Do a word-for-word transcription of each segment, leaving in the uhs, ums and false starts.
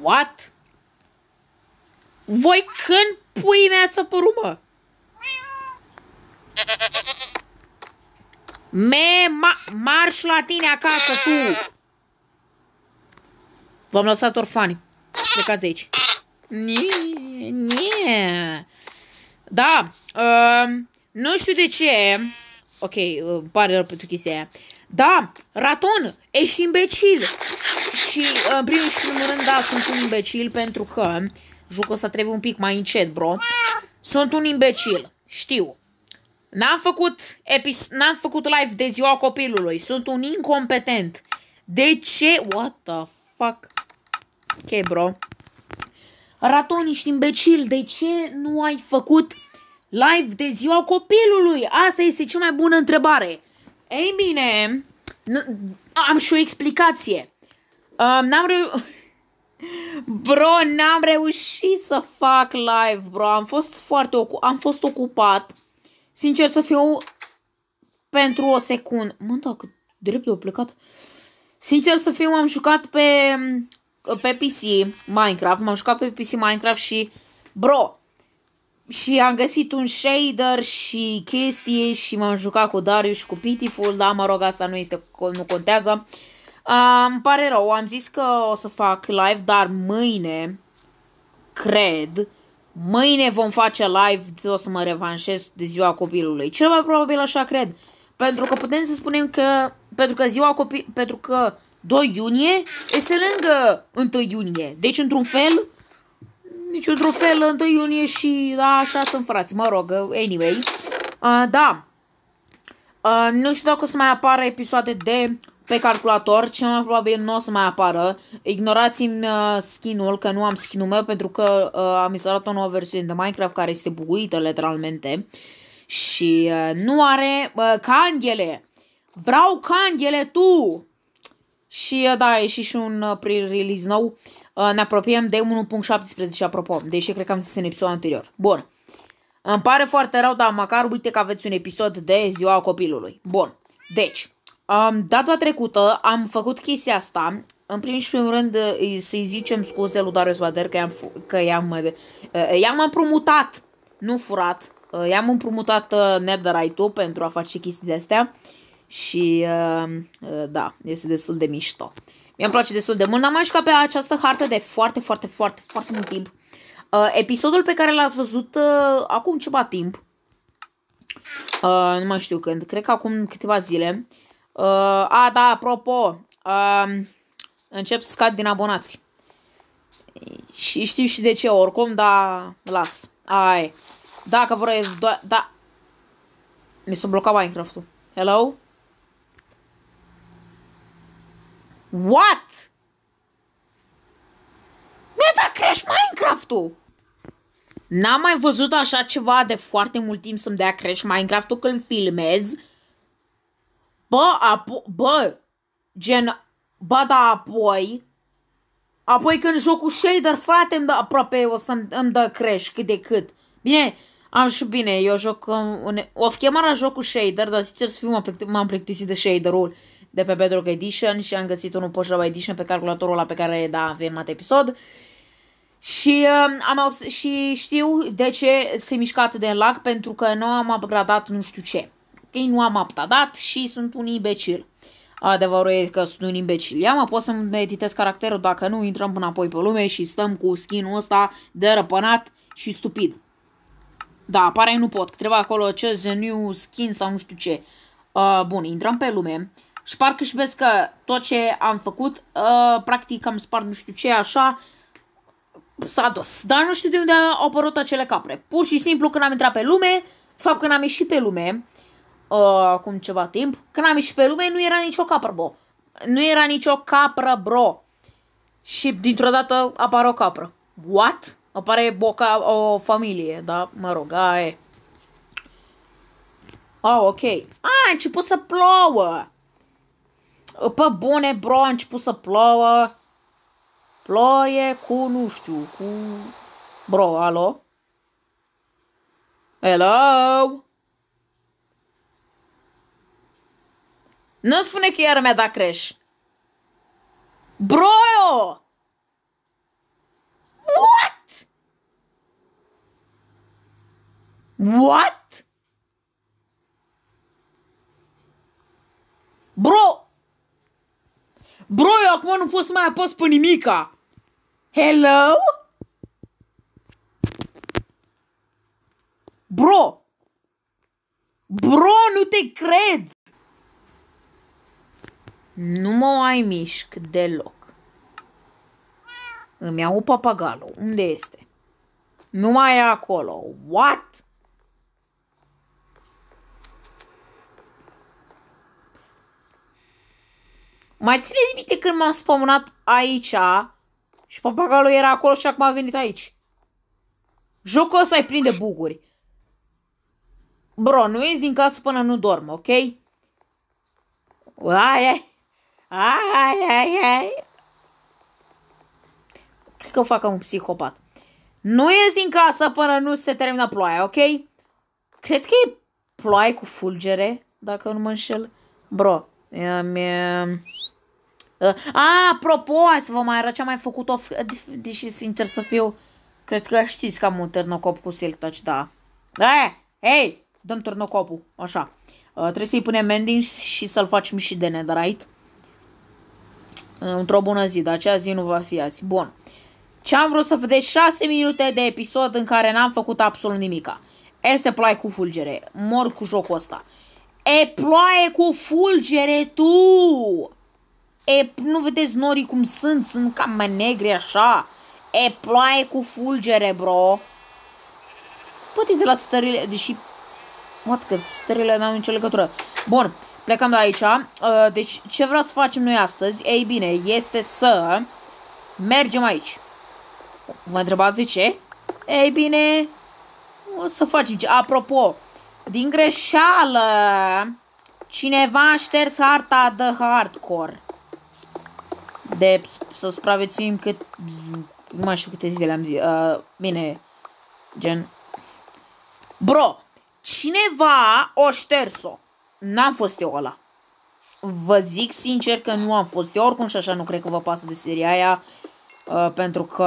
What? Voi când pui mea ați apărut, mă? Me, ma, marș la tine acasă, tu! V-am lăsat orfani. Plecați de aici. Nie, nie. Da, uh, nu știu de ce. Ok, uh, pare rău pentru chestia aia. Da, Raton, ești imbecil. Și uh, în primul și primul rând, da, sunt un imbecil pentru că jocul ăsta trebuie un pic mai încet, bro. Sunt un imbecil, știu. N-am făcut, n-am făcut live de ziua copilului. Sunt un incompetent. De ce? What the fuck? Ok, bro. Raton, ești imbecil. De ce nu ai făcut live de ziua copilului? Asta este cea mai bună întrebare. Ei bine, am și o explicație. Uh, n-am reu... Bro, n-am reușit să fac live, bro. Am fost foarte ocu... am fost ocupat. Sincer să fiu, pentru o secundă. Mă, dacă drept de-o plecat. Sincer să fiu, am jucat pe, pe P C Minecraft. M-am jucat pe P C Minecraft și, bro, și am găsit un shader și chestii și m-am jucat cu Darius și cu Pitiful. Da, mă rog, asta nu este, nu contează. Uh, îmi pare rău, am zis că o să fac live, dar mâine, cred... Mâine vom face live, o să mă revanșez de ziua copilului. Cel mai probabil așa cred. Pentru că putem să spunem că, pentru că ziua copil, pentru că doi iunie este lângă unu iunie. Deci într-un fel, nici într-un fel unu iunie și da, așa sunt frați. Mă rog, anyway. Uh, da. Uh, nu știu dacă o să mai apară episoade de pe calculator, cel mai probabil nu o să mai apară. Ignorați-mi uh, skin-ul, că nu am skin-ul meu, pentru că uh, am instalat o nouă versiune de Minecraft care este buguită literalmente și uh, nu are uh, candele. Vreau candele, tu! Și uh, da, e și, și un uh, pre-release nou. Uh, ne apropiem de unu punct șaptesprezece, apropo, deși cred că am zis în episodul anterior. Bun. Îmi pare foarte rău, dar măcar uite că aveți un episod de ziua copilului. Bun. Deci, Um, data trecută am făcut chestia asta. În primul și primul rând să-i zicem scuze lui Darius Vader că i-am că i-am uh, i-am împrumutat, nu furat, uh, i-am împrumutat uh, netherite-ul pentru a face chestii de astea și uh, uh, da, este destul de mișto. Mi-am place destul de mult. N-am mai jucat pe această hartă de foarte, foarte, foarte, foarte mult timp. Uh, episodul pe care l-ați văzut uh, acum ceva timp, uh, nu mai știu când, cred că acum câteva zile. Uh, a, da, apropo, uh, încep să scad din abonați. Și știu și de ce, oricum, dar las. Ai. Dacă vrei, da. Mi s-a blocat Minecraft-ul. Hello? What? Mi-a dat crash Minecraft-ul! N-am mai văzut așa ceva de foarte mult timp să-mi dea crash Minecraft-ul când filmez. Bă, apo bă, gen, bă, da, apoi, apoi când joc cu shader, frate, îmi dă, aproape o să îmi dă crash cât de cât. Bine, am și bine, eu joc, um, o chemarea joc cu shader, dar sincer să fiu, m-am plictisit de shader-ul de pe Bedrock Edition și am găsit unul pe Java Edition pe calculatorul ăla pe care, da, am filmat episod. Și, um, am, și știu de ce se mișcă atât de lag, pentru că nu am upgradat nu știu ce. Că nu am upgradat și sunt un imbecil. Adevărul e că sunt un imbecil. Ia mă, pot să-mi editez caracterul, dacă nu intrăm până apoi pe lume și stăm cu skin-ul ăsta de răpănat și stupid. Da, apare nu pot, că trebuie acolo ce the new skin sau nu știu ce. Uh, bun, intrăm pe lume și parcă și vezi că tot ce am făcut, uh, practic am spart nu știu ce, așa, s-a dus. Dar nu știu de unde au apărut acele capre. Pur și simplu când am intrat pe lume, de fapt când am ieșit pe lume, uh, acum ceva timp, când am ieșit pe lume nu era nicio capră, bro. Nu era nicio capră, bro. Și dintr-o dată apare o capră. What? Apare boca, o familie, da? Mă rog, aia e. Ah, ok. A, a început să plouă. Pe bune, bro, a început să plouă. Ploie cu, nu știu, cu... Bro, alo? Hello? Nu spune că iar mi-a dat crash. Bro! What? What? Bro! Bro, eu acum nu pot să mai apăs pe nimica. Hello? Bro! Bro, nu te cred! Nu mă mai mișc deloc. Îmi iau papagalul. Unde este? Nu mai e acolo. What? Mai țineți minte când m-am spawnat aici și papagalul era acolo și acum a venit aici? Jocul ăsta e plin de buguri. Bro, nu ies din casă până nu dorm, ok? Ai, ai, ai, ai, ai. Cred că o fac ca un psihopat. Nu ies din casă până nu se termină ploaia, ok? Cred că e ploaie cu fulgere, dacă nu mă înșel. Bro, mi Uh, a, apropo, hai să vă mai arăt ce am mai făcut-o, deși sincer să fiu, cred că știți că am un turnocop cu silk touch, da. Da, hei, dăm turnocopul, așa. Uh, trebuie să-i punem mending și să-l facem și de netherite. Uh, într-o bună zi, dar acea zi nu va fi azi. Bun. Ce am vrut să vedeți? șase minute de episod în care n-am făcut absolut nimica. Este ploaie cu fulgere, mor cu jocul ăsta. E ploaie cu fulgere, tu! E, nu vedeți norii cum sunt? Sunt cam mai negri așa. E ploaie cu fulgere, bro. Poate de la stările, deși... What, că stările n-au nicio legătură. Bun, plecăm de aici. Uh, deci, ce vreau să facem noi astăzi? Ei bine, este să mergem aici. Vă întrebați de ce? Ei bine, o să facem ce... Apropo, din greșeală, cineva a șters harta de hardcore. De să supraviețuim cât... Nu mai știu câte zile am zis. Uh, bine, gen... Bro, cineva o șters-o. N-am fost eu ăla. Vă zic sincer că nu am fost eu. Oricum și așa nu cred că vă pasă de seria aia. Uh, pentru că...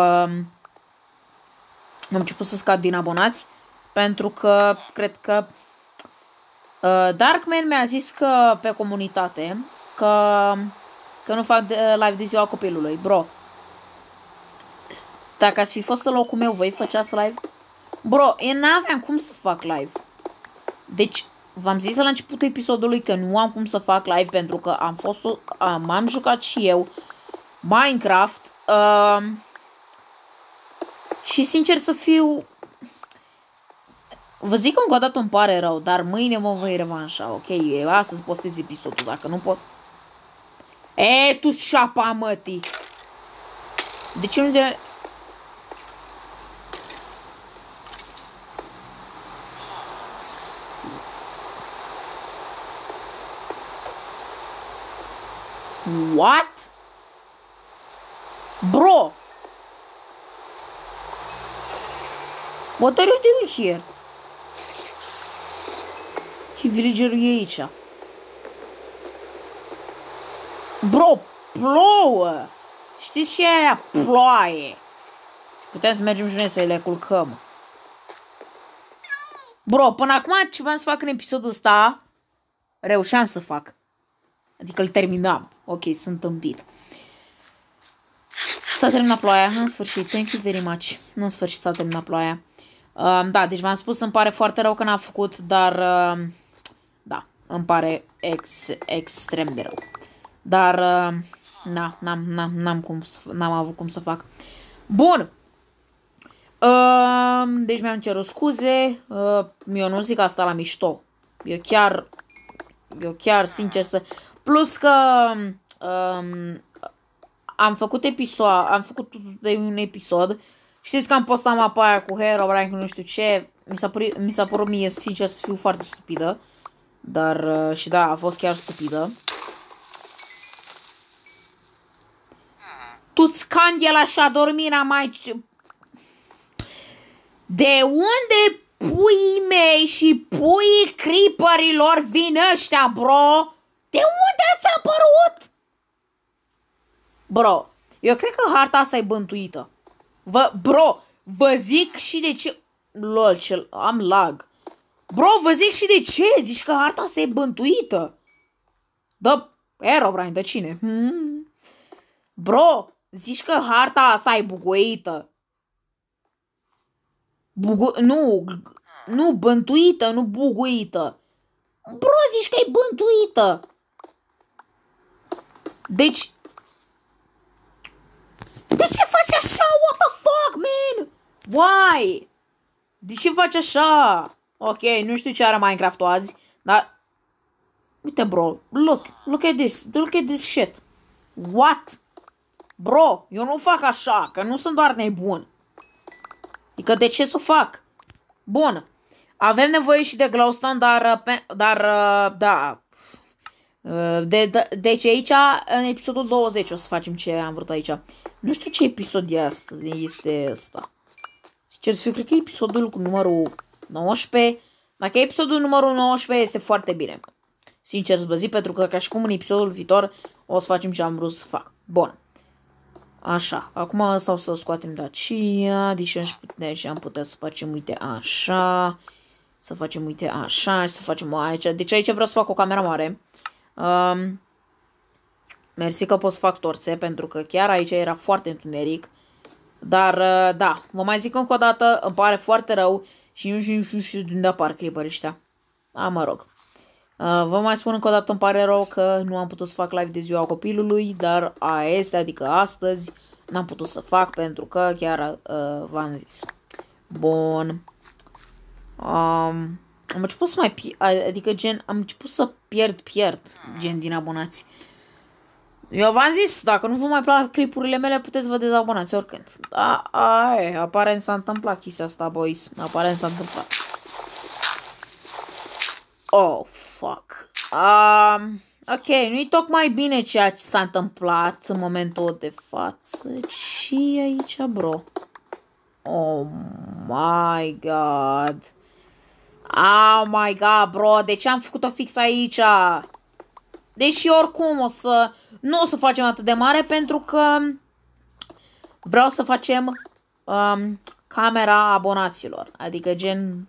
Am început să scad din abonați. Pentru că cred că... Uh, Darkman mi-a zis că pe comunitate că... Că nu fac live de ziua copilului. Bro, dacă ați fi fost în locul meu, voi făceați live? Bro, eu n-aveam cum să fac live. Deci, v-am zis la începutul episodului că nu am cum să fac live pentru că am fost, m-am jucat și eu Minecraft. Uh, și sincer să fiu... Vă zic încă o dată îmi pare rău, dar mâine mă voi revanșa, ok? Eu astăzi postez episodul, dacă nu pot... E, tu șapa, mătii. De ce nu de... What? Bro! What are you doing here? Ce villagerul e aici? Bro, plouă! Știți ce e aia? Ploaie! Putem să mergem și noi să le culcăm. Bro, până acum ce v-am să fac în episodul ăsta, reușeam să fac. Adică îl terminam. Ok, sunt împit. S-a terminat ploaia, în sfârșit. Thank you very much. În sfârșit s-a terminat ploaia. Uh, da, deci v-am spus, îmi pare foarte rău că n-am făcut, dar... Uh, da, îmi pare ex, extrem de rău. Dar, uh, na, n-am, n-am, n-am, cum, n-am avut cum să fac. Bun. Uh, deci mi-am cerut scuze. Uh, eu nu zic asta la mișto. Eu chiar, eu chiar, sincer să... Plus că um, am făcut episod, am făcut de un episod. Știți că am postat mapa aia cu Herobrine, nu știu ce. Mi s-a părut, mi s-a părut mie, sincer, să fiu foarte stupidă. Dar, uh, și da, a fost chiar stupidă. Tu-ți candela și-a dormit, mai... De unde puii mei și puii creeperilor vin ăștia, bro? De unde ați apărut? Bro, eu cred că harta asta e bântuită. Vă, bro, vă zic și de ce... Lol, cel, am lag. Bro, vă zic și de ce? Zici că harta asta e bântuită. Dă, Herobrine, de cine? Hmm. Bro, zici că harta asta e buguită. Bugu... Nu, nu, bântuită, nu buguită. Bro, zici că e bântuită. Deci... De ce faci așa? What the fuck, man? Why? De ce faci așa? Ok, nu știu ce are Minecraft-ul azi, dar... Uite, bro, look, look at this, look at this shit. What? Bro, eu nu fac așa, că nu sunt doar nebun. Adică de ce să o fac? Bun, avem nevoie și de glowstone, dar, dar da... De, de, deci aici, în episodul douăzeci, o să facem ce am vrut aici. Nu știu ce episod e asta, este ăsta. Cer să fiu, cred că e episodul cu numărul nouăsprezece. Dacă e episodul numărul nouăsprezece, este foarte bine. Sincer să vă zic, pentru că ca și cum în episodul viitor o să facem ce am vrut să fac. Bun. Așa, acum asta o să scoatem de aceea. Deci, deci am putea să facem, uite, așa. Să facem, uite, așa și să facem aici. Deci aici vreau să fac o cameră mare. Um, mersi că pot să fac torțe, pentru că chiar aici era foarte întuneric. Dar, da, vă mai zic încă o dată, îmi pare foarte rău și nu știu, nu știu de unde apar creeper ăștia. A, mă rog. Uh, vă mai spun încă o dată, îmi pare rău că nu am putut să fac live de ziua copilului, dar aia este, adică astăzi n-am putut să fac pentru că chiar uh, v-am zis. Bun. Um, am început să mai pierd, adică gen, am început să pierd, pierd, gen din abonați. Eu v-am zis, dacă nu vă mai plac clipurile mele, puteți vă dezabonați oricând. Da, aia, aparent s-a întâmplat chestia asta, boys. Aparent s-a întâmplat. Oh, fuck. Um, ok, nu-i tocmai bine ceea ce s-a întâmplat în momentul de față. Ce-i aici, bro? Oh my god. Oh my god, bro, de ce am făcut-o fix aici? Deși oricum o să... Nu o să facem atât de mare pentru că vreau să facem um, camera abonaților. Adică gen...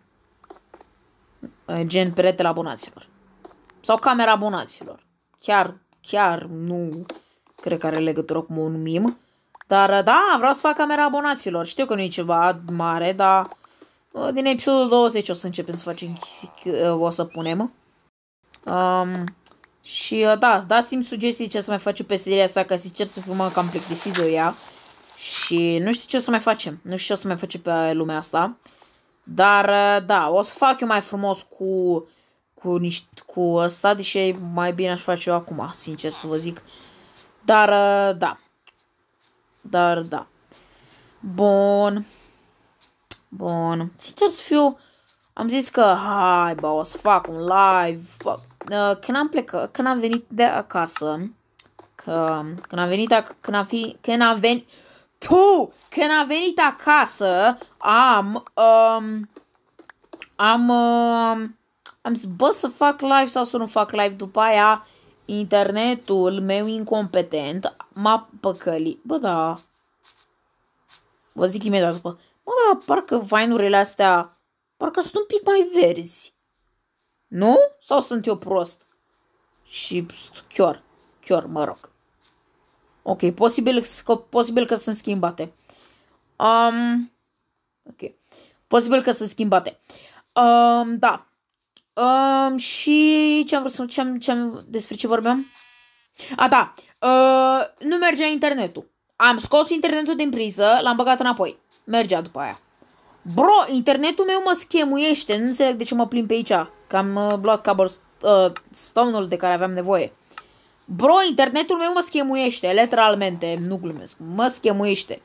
Gen peretele abonaților. Sau camera abonaților. Chiar, chiar nu cred că are legătură cum o numim. Dar da, vreau să fac camera abonaților. Știu că nu e ceva mare, dar din episodul douăzeci o să începem să facem, o să punem. Um, și da, dați-mi sugestii ce să mai facem pe seria asta, că sincer să fiu mă cam plictisit de ea. Și nu știu ce o să mai facem. Nu știu ce o să mai facem pe lumea asta. Dar da, o să fac eu mai frumos cu cu niște cu ăsta, deși mai bine aș face eu acum, sincer să vă zic. Dar da. Dar da. Bun. Bun. Sincer să fiu, am zis că hai, bă, o să fac un live. Când am plecat, când am venit de acasă, că când am venit ac când am fi, când am venit tu, când am venit acasă, am um, am um, am zis, bă, să fac live sau să nu fac live. După aia internetul meu incompetent m-a păcălit. Bă, da. Vă zic imediat după. Bă, da, parcă vainurile astea parcă sunt un pic mai verzi. Nu? Sau sunt eu prost? Și chiar, chiar, mă rog. Ok, posibil, posibil că sunt schimbate. Um, ok. Posibil că sunt schimbate. Um, da. Um, și ce am vrut să... Ce am, ce am, despre ce vorbeam? A, da. Uh, nu mergea internetul. Am scos internetul din priză, l-am băgat înapoi. Mergea după aia. Bro, internetul meu mă schemuiește. Nu înțeleg de ce mă plimb pe aici. Că am uh, luat cobblestone-ul uh, de care aveam nevoie. Bro, internetul meu mă schemuiește. Literalmente, nu glumesc. Mă schemuiește.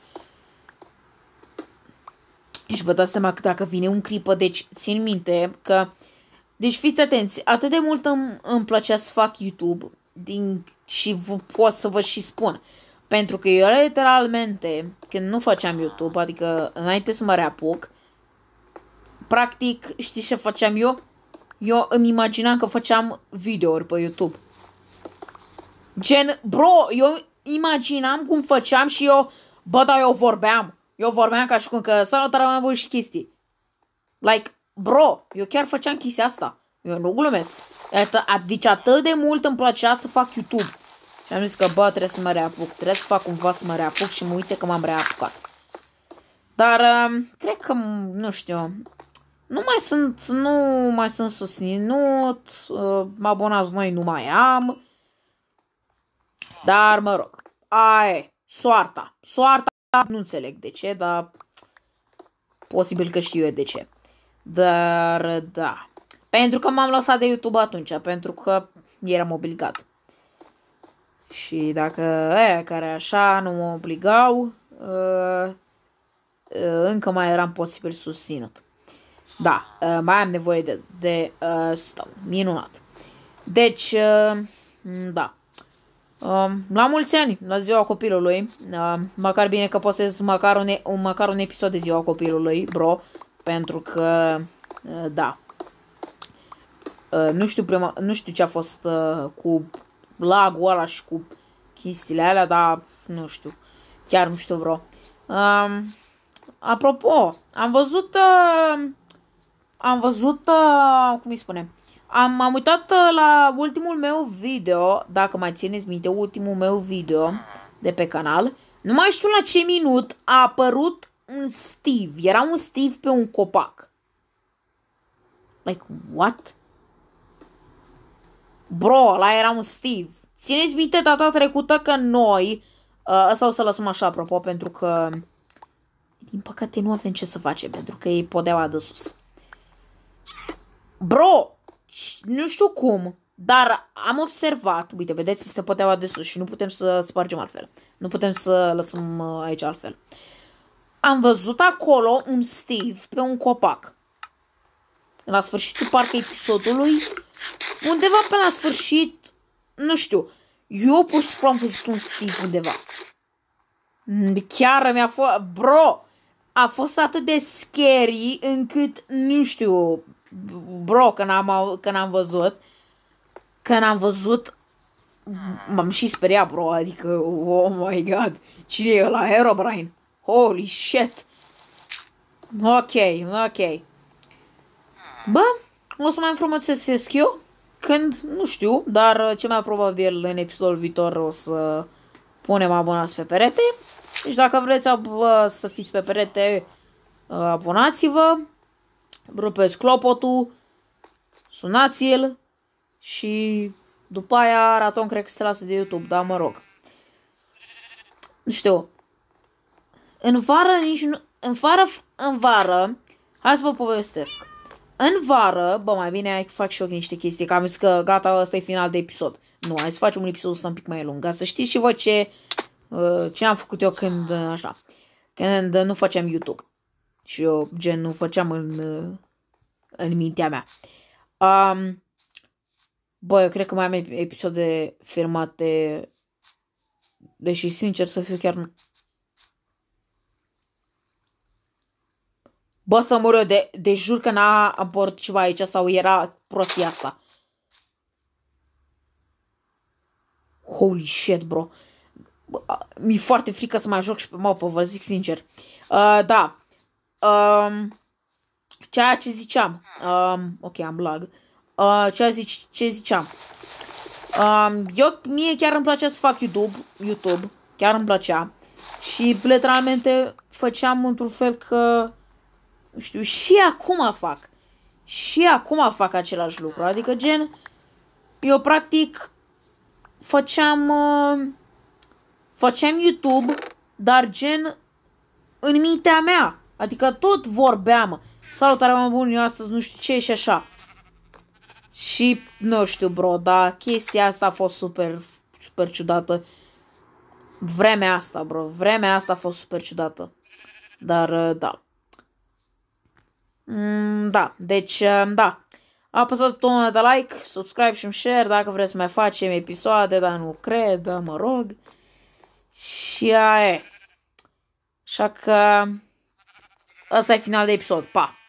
Și vă dați seama că dacă vine un creeper, deci țin minte că... Deci fiți atenți, atât de mult îmi, îmi plăcea să fac YouTube din, și pot să vă și spun. Pentru că eu literalmente, când nu făceam YouTube, adică înainte să mă reapuc, practic, știți ce făceam eu? Eu îmi imaginam că făceam videouri pe YouTube. Gen, bro, eu imaginam cum făceam și eu, bă, dar eu vorbeam. eu vorbeam ca și cum că salutare mai bun și chestii. Like, bro, eu chiar făceam chestia asta. Eu nu glumesc. Deci atât de mult îmi plăcea să fac YouTube. Și am zis că, bă, trebuie să mă reapuc. Trebuie să fac cumva să mă reapuc și mă uite că m-am reapucat. Dar, uh, cred că, nu știu, nu mai sunt, nu mai sunt susținut, uh, abonați noi nu mai am. Dar, mă rog, aia e, soarta. Soarta, nu înțeleg de ce, dar posibil că știu eu de ce. Dar, da. Pentru că m-am lăsat de YouTube atunci, pentru că eram obligat. Și dacă aia care așa nu mă obligau, uh, uh, încă mai eram posibil susținut. Da, uh, mai am nevoie de, de uh, stau, minunat. Deci, uh, da. Uh, la mulți ani, la ziua copilului. Uh, măcar bine că postez măcar un, un, măcar un episod de ziua copilului, bro. Pentru că, uh, da. Uh, nu știu prima, nu știu ce a fost uh, cu lagul ăla și cu chestiile alea, dar nu știu. Chiar nu știu, bro. Uh, apropo, am văzut... Uh, am văzut... Uh, cum îi spune? Am, am uitat uh, la ultimul meu video, dacă mai țineți minte, ultimul meu video de pe canal. Nu mai știu la ce minut a apărut un Steve. Era un Steve pe un copac. Like, what? Bro, ăla era un Steve. Țineți minte data trecută că noi... Uh, asta o să lăsăm așa, apropo, pentru că... Din păcate nu avem ce să facem, pentru că e podeaua de sus. Bro, nu știu cum, dar am observat... Uite, vedeți, este podeaua de sus și nu putem să spargem altfel. Nu putem să lăsăm aici altfel. Am văzut acolo un Steve pe un copac. La sfârșitul parcă episodului... Undeva pe la sfârșit, nu știu, eu pur și simplu am văzut un Steve undeva. Chiar mi-a fost, bro, a fost atât de scary încât, nu știu, bro, când am, când am văzut, când am văzut, m-am și speriat, bro, adică, oh my god, cine e ăla, Herobrine? Holy shit. Ok, ok. Bă, o să mai înfrumusețesc eu. Când, nu știu, dar cel mai probabil în episodul viitor o să punem abonați pe perete. Deci dacă vreți bă, să fiți pe perete, abonați-vă, rupeți clopotul, sunați-l și după aia Raton cred că se lasă de YouTube, dar mă rog. Nu știu. În vară, nici nu, în vară, în vară, hai să vă povestesc. În vară, bă, mai bine fac și eu niște chestii, că am zis că gata, ăsta e final de episod. Nu, hai să facem un episod ăsta un pic mai lung, ca să știți și voi ce, uh, ce am făcut eu când, uh, așa, când uh, nu făceam YouTube. Și eu, gen, nu făceam în, uh, în mintea mea. Um, bă, eu cred că mai am episoade filmate, deși, sincer să fiu, chiar nu... Bă, să mor eu, de, de jur că n-a apărut ceva aici sau era prostia asta. Holy shit, bro. Mi-e foarte frică să mai joc și pe mapă, vă zic sincer. Uh, da. Um, ceea ce ziceam. Um, ok, am lag. Uh, ceea zic, ce ziceam. Um, eu, mie chiar îmi plăcea să fac YouTube. YouTube. Chiar îmi plăcea. Și literalmente făceam într-un fel că... Nu știu, și acum fac. Și acum fac același lucru. Adică, gen, eu practic făceam, uh, făceam YouTube, dar gen în mintea mea. Adică tot vorbeam. Salutare, mă bun, eu astăzi nu știu ce și așa. Și, nu știu, bro, dar chestia asta a fost super, super ciudată. Vremea asta, bro, vremea asta a fost super ciudată. Dar, uh, da. Mm, da, deci, da, apăsați butonul de like, subscribe și share dacă vreți să mai facem episoade, dar nu cred, mă rog. Și aia e. Așa că ăsta e final de episod, pa!